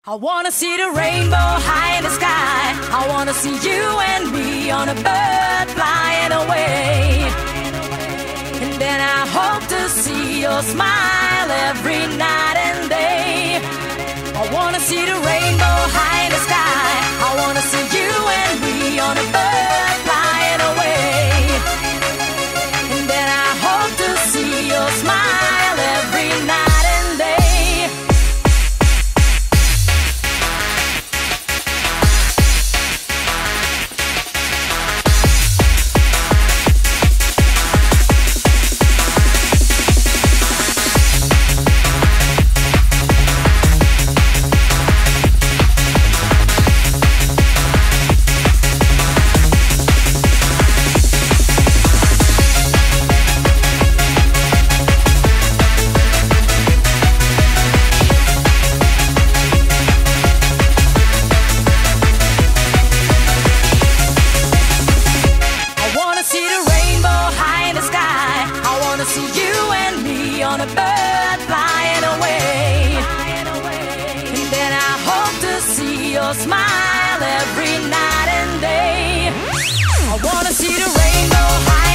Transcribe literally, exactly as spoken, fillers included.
I wanna see the rainbow high in the sky. I wanna see you and me on a bird flying away. And then I hope to see your smile every night and day. I wanna see the rainbow high in the sky. I wanna see you and me on a bird flying away. And then I hope to see your smile every night and day. On a bird flying away. And then I hope to see your smile every night and day. I wanna see the rainbow high